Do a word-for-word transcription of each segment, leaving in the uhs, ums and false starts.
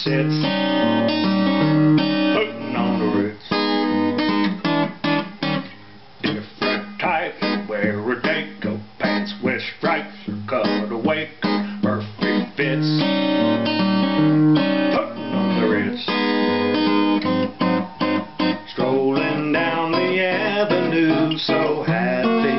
sits, putting on the Ritz. Different types wear a Daco, pants with stripes or cutaway, perfect fits, putting on the Ritz. Strolling down the avenue so happy,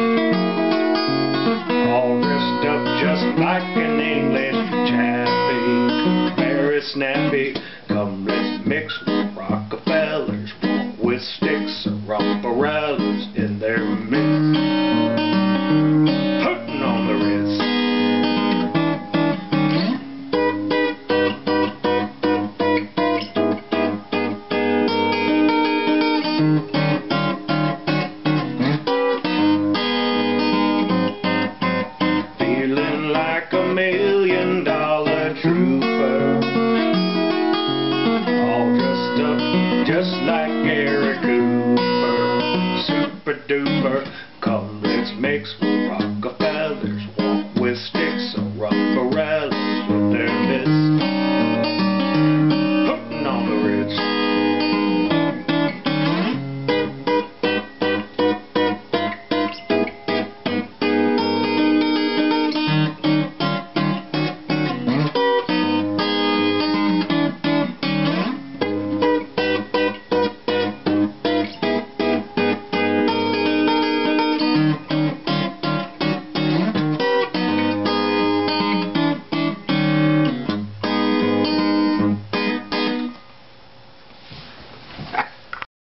all dressed up just like an English chappie, very snappy. Come, let's mix with Rockefellers, walk with sticks or umbrellas in their midst, putting on the Ritz. Feeling like a million dollar trooper, all dressed up just like Gary Cooper, super duper.